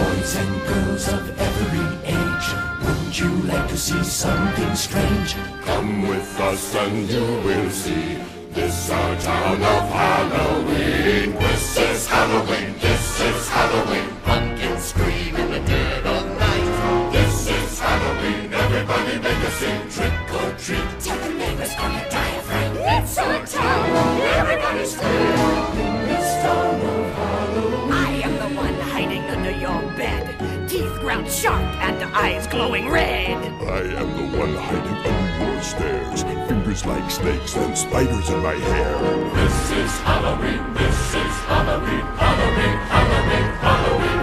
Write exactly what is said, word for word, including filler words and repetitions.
Boys and girls of every age, wouldn't you like to see something strange? Come with us and you will see. This our town of Halloween. This is Halloween, this is Halloween. Pumpkins scream in the dead of night. This is Halloween, everybody make a scene. Trick or treat, Tell the neighbors on your diaphragm. It's our town, everybody scream. In this town of Halloween, I am the one hiding under your bed, teeth ground sharp and eyes glowing red. I am the one hiding under your stairs, fingers like snakes and spiders in my hair. This is Halloween, this is Halloween, Halloween, Halloween, Halloween.